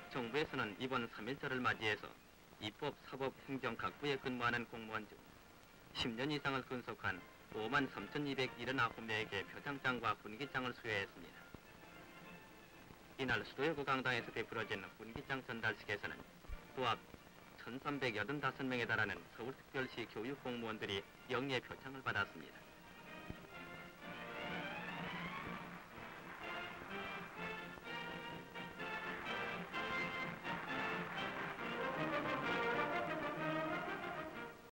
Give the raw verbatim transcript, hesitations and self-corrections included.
정부에서는 이번 삼일절을 맞이해서 입법, 사법, 행정 각 부에 근무하는 공무원 중 십 년 이상을 근속한 오만 삼천이백칠십구 명에게 표창장과 훈기장을 수여했습니다. 이날 수도의 국강당에서 베풀어진 훈기장 전달식에서는 도합 천삼백팔십오 명에 달하는 서울특별시 교육공무원들이 영예 표창을 받았습니다.